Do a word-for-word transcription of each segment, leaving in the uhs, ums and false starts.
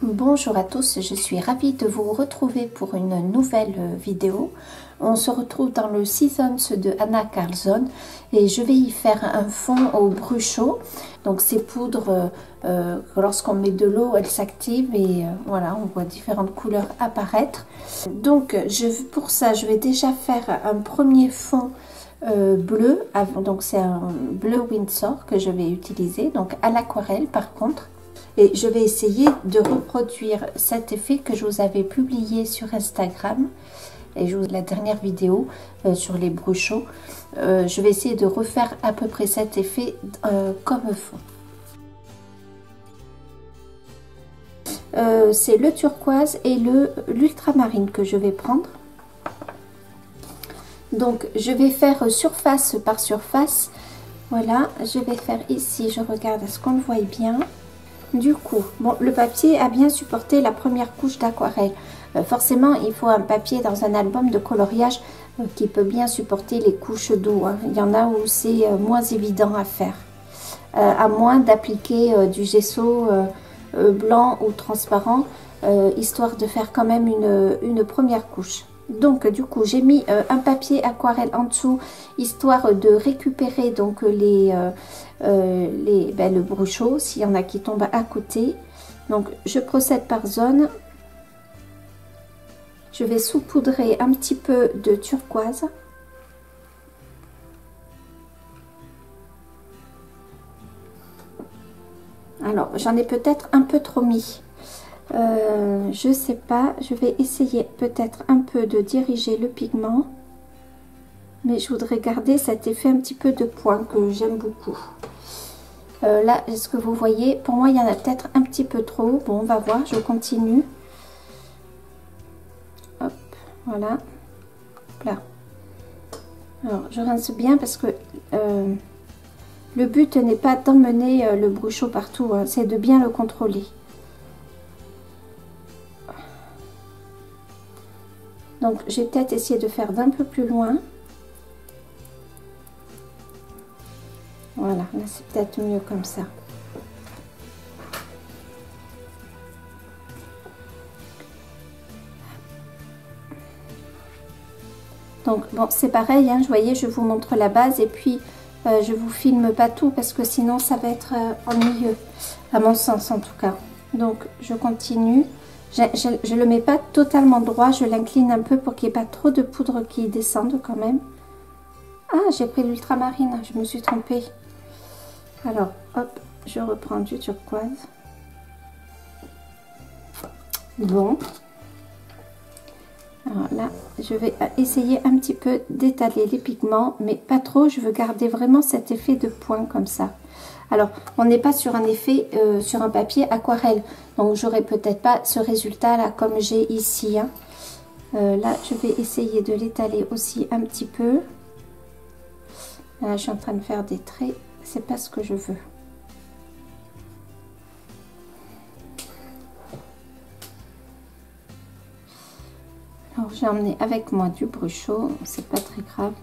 Bonjour à tous, je suis ravie de vous retrouver pour une nouvelle vidéo. On se retrouve dans le Seasons de Anna Karlsson et je vais y faire un fond au bruchot. Donc ces poudres, euh, lorsqu'on met de l'eau, elles s'activent et euh, voilà, on voit différentes couleurs apparaître. Donc je, pour ça, je vais déjà faire un premier fond euh, bleu. Donc c'est un bleu Windsor que je vais utiliser, donc à l'aquarelle par contre. Et je vais essayer de reproduire cet effet que je vous avais publié sur Instagram. Et je vous, la dernière vidéo euh, sur les bruchots. Euh, je vais essayer de refaire à peu près cet effet euh, comme fond. Euh, C'est le turquoise et le l'ultramarine que je vais prendre. Donc je vais faire surface par surface. Voilà, je vais faire ici, je regarde à ce qu'on le voit bien. Du coup, bon, le papier a bien supporté la première couche d'aquarelle. Euh, forcément, il faut un papier dans un album de coloriage euh, qui peut bien supporter les couches d'eau. Hein. Il y en a où c'est euh, moins évident à faire. Euh, à moins d'appliquer euh, du gesso euh, euh, blanc ou transparent, euh, histoire de faire quand même une, une première couche. Donc, du coup, j'ai mis euh, un papier aquarelle en dessous, histoire de récupérer donc les... Euh, Euh, les, ben, le bruchot, s'il y en a qui tombent à côté. Donc je procède par zone. Je vais saupoudrer un petit peu de turquoise. Alors j'en ai peut-être un peu trop mis. Euh, je sais pas, je vais essayer peut-être un peu de diriger le pigment. Mais je voudrais garder cet effet un petit peu de point que j'aime beaucoup. Euh, là, est-ce que vous voyez? Pour moi, il y en a peut-être un petit peu trop. Bon, on va voir, je continue. Hop, voilà. Hop là. Alors, je rince bien parce que euh, le but n'est pas d'emmener euh, le bruchot partout, hein, c'est de bien le contrôler. Donc, j'ai peut-être essayé de faire d'un peu plus loin. Voilà, là c'est peut-être mieux comme ça. Donc bon, c'est pareil, hein, je voyais, je vous montre la base et puis euh, je vous filme pas tout parce que sinon ça va être euh, ennuyeux, à mon sens en tout cas. Donc je continue. Je ne le mets pas totalement droit, je l'incline un peu pour qu'il n'y ait pas trop de poudre qui descende quand même. Ah, j'ai pris l'ultramarine, je me suis trompée. Alors, hop, je reprends du turquoise. Bon. Alors là, je vais essayer un petit peu d'étaler les pigments, mais pas trop. Je veux garder vraiment cet effet de point comme ça. Alors, on n'est pas sur un effet, euh, sur un papier aquarelle. Donc, j'aurai peut-être pas ce résultat-là comme j'ai ici. Hein. Euh, là, je vais essayer de l'étaler aussi un petit peu. Là, je suis en train de faire des traits. C'est pas ce que je veux. Alors j'ai emmené avec moi du bruchot, c'est pas très grave.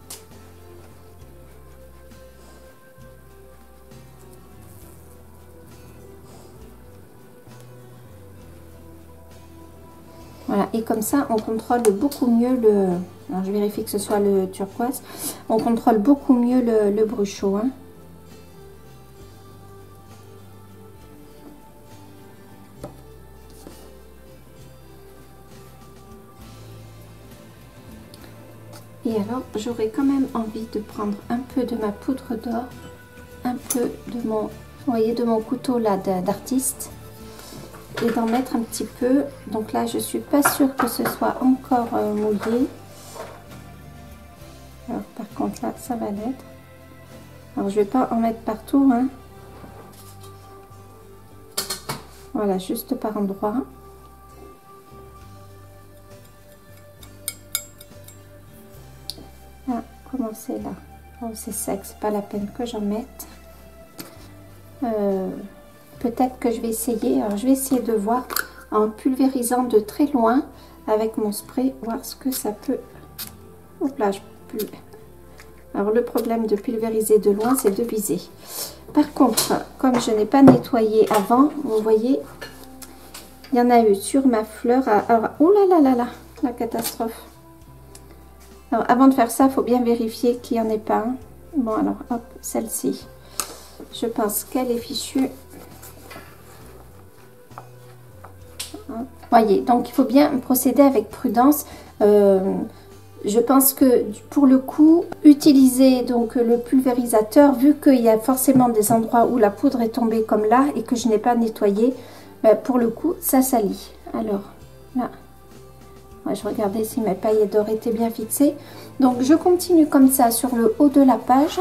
Voilà, et comme ça on contrôle beaucoup mieux le... Alors je vérifie que ce soit le turquoise. On contrôle beaucoup mieux le, le bruchot. Hein. Et alors, j'aurais quand même envie de prendre un peu de ma poudre d'or, un peu de mon, vous voyez, de mon couteau là d'artiste, et d'en mettre un petit peu. Donc là, je suis pas sûre que ce soit encore euh, mouillé. Alors, par contre, là, ça va l'être. Alors, je vais pas en mettre partout, hein. Voilà, juste par endroit. C'est là, oh, c'est sec, c'est pas la peine que j'en mette. Euh, peut-être que je vais essayer, alors je vais essayer de voir en pulvérisant de très loin avec mon spray, voir ce que ça peut. Hop là, je pulve. Alors le problème de pulvériser de loin, c'est de viser. Par contre, comme je n'ai pas nettoyé avant, vous voyez, Il y en a eu sur ma fleur. Alors, oh là là là là, la catastrophe. Alors, avant de faire ça, il faut bien vérifier qu'il n'y en ait pas. Hein. Bon, alors, hop, celle-ci. Je pense qu'elle est fichue. Voyez, donc il faut bien procéder avec prudence. Euh, je pense que pour le coup, utiliser donc le pulvérisateur, vu qu'il y a forcément des endroits où la poudre est tombée comme là et que je n'ai pas nettoyé, ben, pour le coup, ça salit. Alors là, ouais, je regardais si mes paillettes d'or étaient bien fixées. Donc je continue comme ça sur le haut de la page.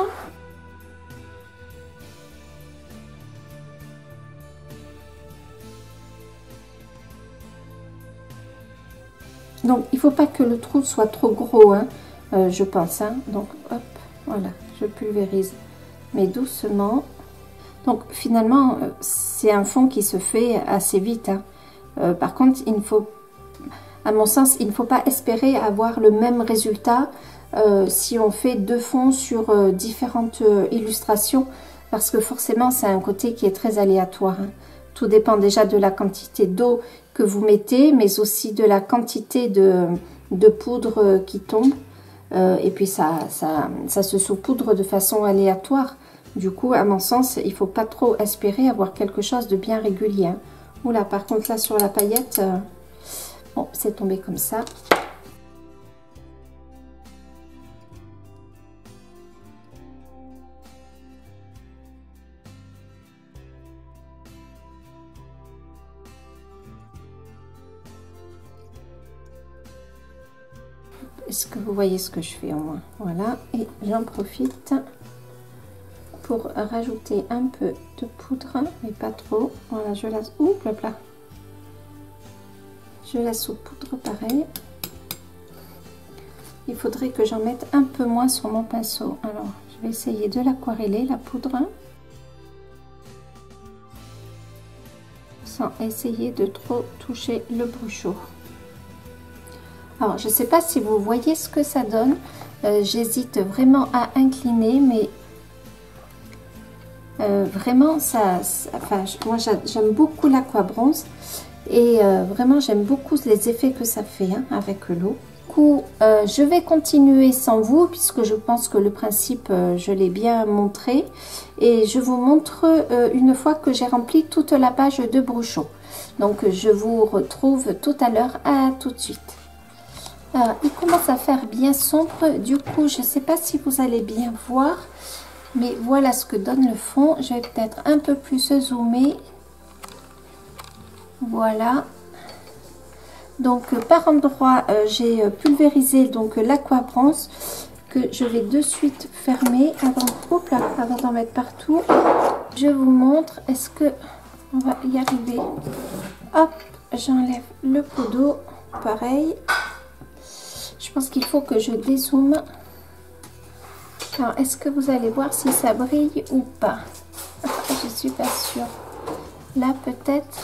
Donc, il ne faut pas que le trou soit trop gros, hein, euh, je pense. Hein. Donc, hop, voilà, je pulvérise, mais doucement. Donc, finalement, c'est un fond qui se fait assez vite. Hein. Euh, par contre, il ne faut, à mon sens, il ne faut pas espérer avoir le même résultat euh, si on fait deux fonds sur euh, différentes euh, illustrations, parce que forcément, c'est un côté qui est très aléatoire. Hein. Tout dépend déjà de la quantité d'eau que vous mettez, mais aussi de la quantité de, de poudre qui tombe. Euh, et puis ça, ça, ça se saupoudre de façon aléatoire. Du coup, à mon sens, il ne faut pas trop espérer avoir quelque chose de bien régulier. Hein. Oula, par contre, là, sur la paillette, euh, bon, c'est tombé comme ça. Est-ce que vous voyez ce que je fais au moins? Voilà, et j'en profite pour rajouter un peu de poudre, mais pas trop. Voilà, je la... Ouh, plat plat. Je la saupoudre pareil. Il faudrait que j'en mette un peu moins sur mon pinceau. Alors, je vais essayer de l'aquareller, la poudre. Sans essayer de trop toucher le bruchot. Alors, je ne sais pas si vous voyez ce que ça donne. Euh, J'hésite vraiment à incliner, mais euh, vraiment, ça, ça enfin, moi, j'aime beaucoup l'aquabronze. Et euh, vraiment, j'aime beaucoup les effets que ça fait hein, avec l'eau. Du coup, euh, je vais continuer sans vous, puisque je pense que le principe, euh, je l'ai bien montré. Et je vous montre euh, une fois que j'ai rempli toute la page de bruchot. Donc, je vous retrouve tout à l'heure. À tout de suite. Alors, il commence à faire bien sombre, du coup je ne sais pas si vous allez bien voir, mais voilà ce que donne le fond. Je vais peut-être un peu plus zoomer. Voilà. Donc par endroit, euh, j'ai pulvérisé donc l'aquabronze que je vais de suite fermer avant, hop là, avant d'en mettre partout. Je vous montre, est-ce que on va y arriver? Hop, j'enlève le pot d'eau, pareil. Je pense qu'il faut que je dézoome. Alors, est-ce que vous allez voir si ça brille ou pas? Je suis pas sûre. Là, peut-être.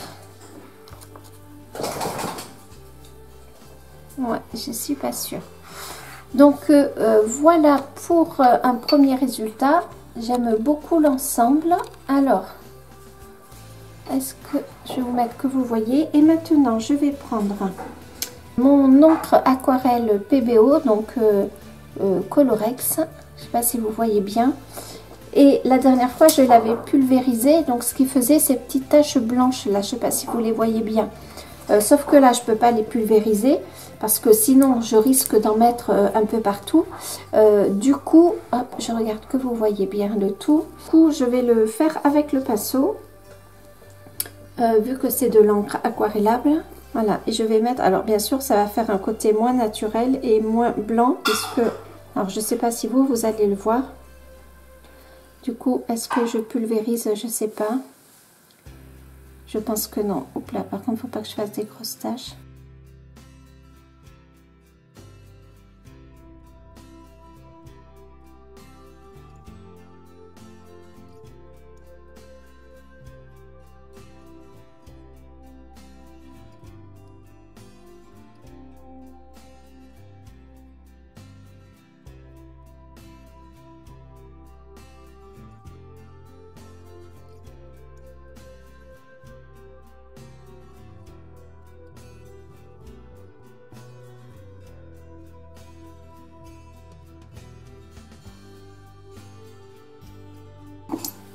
Ouais, je suis pas sûre. Donc, euh, euh, voilà pour euh, un premier résultat. J'aime beaucoup l'ensemble. Alors, est-ce que je vais vous mettre que vous voyez? Et maintenant, je vais prendre mon encre aquarelle P B O, donc euh, euh, Colorex, je ne sais pas si vous voyez bien. Et la dernière fois, je l'avais pulvérisé, donc ce qui faisait ces petites taches blanches là, je ne sais pas si vous les voyez bien. Euh, sauf que là, je ne peux pas les pulvériser, parce que sinon, je risque d'en mettre euh, un peu partout. Euh, du coup, hop, je regarde que vous voyez bien le tout. Du coup, je vais le faire avec le pinceau, euh, vu que c'est de l'encre aquarellable. Voilà, et je vais mettre, alors bien sûr ça va faire un côté moins naturel et moins blanc, puisque, alors je sais pas si vous, vous allez le voir. Du coup, est-ce que je pulvérise? Je sais pas. Je pense que non. Oups là, par contre, faut pas que je fasse des grosses taches.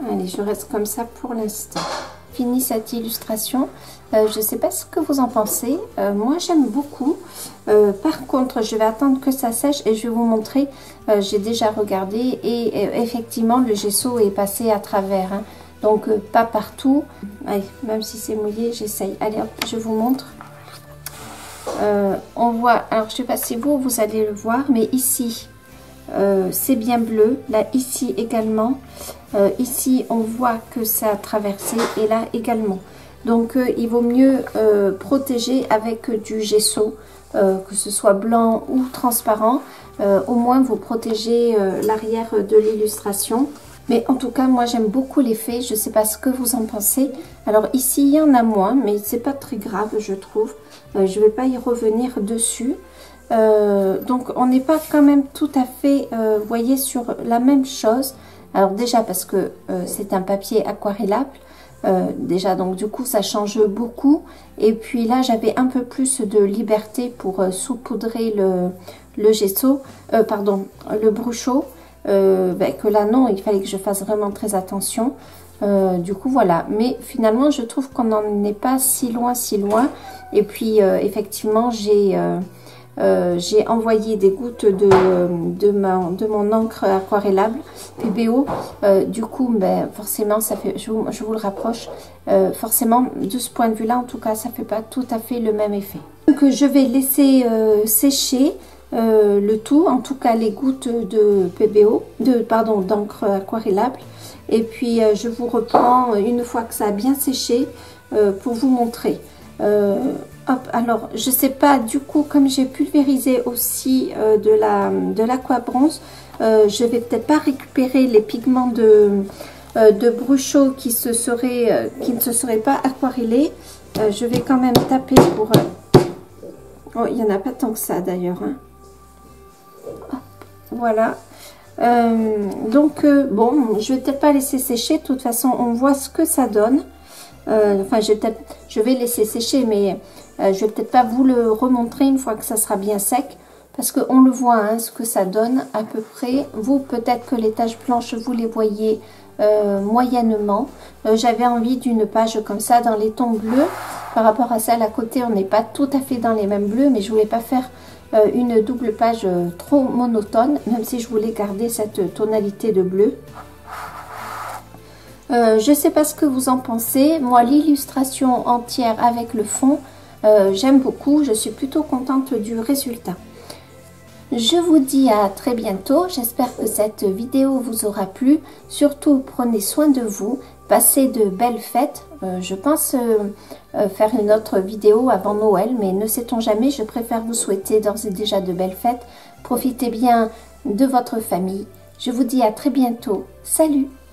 Allez, je reste comme ça pour l'instant. Fini cette illustration. Euh, je ne sais pas ce que vous en pensez. Euh, moi, j'aime beaucoup. Euh, par contre, je vais attendre que ça sèche et je vais vous montrer. Euh, J'ai déjà regardé et euh, effectivement, le gesso est passé à travers. Hein. Donc, euh, pas partout. Allez, même si c'est mouillé, j'essaye. Allez, hop, je vous montre. Euh, on voit, alors je ne sais pas si vous, vous allez le voir, mais ici, euh, c'est bien bleu. Là, ici également. Euh, ici, on voit que ça a traversé et là également. Donc, euh, il vaut mieux euh, protéger avec du gesso, euh, que ce soit blanc ou transparent. Euh, au moins, vous protégez euh, l'arrière de l'illustration. Mais en tout cas, moi, j'aime beaucoup l'effet. Je ne sais pas ce que vous en pensez. Alors, ici, il y en a moins, mais c'est pas très grave, je trouve. Euh, je ne vais pas y revenir dessus. Euh, donc, on n'est pas quand même tout à fait, euh, vous voyez, sur la même chose. Alors déjà parce que euh, c'est un papier aquarellable, euh, déjà donc du coup ça change beaucoup. Et puis là j'avais un peu plus de liberté pour euh, saupoudrer le, le gesso, euh, pardon, le bruchot. Euh, ben, que là non, il fallait que je fasse vraiment très attention. Euh, du coup voilà, mais finalement je trouve qu'on n'en est pas si loin, si loin. Et puis euh, effectivement j'ai... Euh, Euh, j'ai envoyé des gouttes de, de, ma, de mon encre aquarellable P B O. Euh, du coup, ben, forcément, ça fait, je, vous, je vous le rapproche, euh, forcément, de ce point de vue-là, en tout cas, ça ne fait pas tout à fait le même effet. Donc, je vais laisser euh, sécher euh, le tout, en tout cas les gouttes de P B O, de, pardon, d'encre aquarellable. Et puis, euh, je vous reprends une fois que ça a bien séché euh, pour vous montrer. Euh, hop, alors je sais pas, du coup comme j'ai pulvérisé aussi euh, de la de l'aqua bronze, euh, je vais peut-être pas récupérer les pigments de euh, de bruchot qui se seraient euh, qui ne se seraient pas aquarellés. Euh, je vais quand même taper pour euh... oh, il y en a pas tant que ça d'ailleurs, hein. Voilà. Euh, donc euh, bon, je vais peut-être pas laisser sécher, de toute façon on voit ce que ça donne. Euh, enfin, je vais peut-être, je vais laisser sécher, mais euh, je vais peut-être pas vous le remontrer une fois que ça sera bien sec, parce qu'on le voit, hein, ce que ça donne à peu près. Vous, peut-être que les taches blanches, vous les voyez euh, moyennement. Euh, J'avais envie d'une page comme ça dans les tons bleus. Par rapport à celle à côté, on n'est pas tout à fait dans les mêmes bleus, mais je voulais pas faire euh, une double page euh, trop monotone, même si je voulais garder cette tonalité de bleu. Euh, je ne sais pas ce que vous en pensez. Moi, l'illustration entière avec le fond, euh, j'aime beaucoup. Je suis plutôt contente du résultat. Je vous dis à très bientôt. J'espère que cette vidéo vous aura plu. Surtout, prenez soin de vous. Passez de belles fêtes. Euh, je pense euh, euh, faire une autre vidéo avant Noël, mais ne sait-on jamais. Je préfère vous souhaiter d'ores et déjà de belles fêtes. Profitez bien de votre famille. Je vous dis à très bientôt. Salut!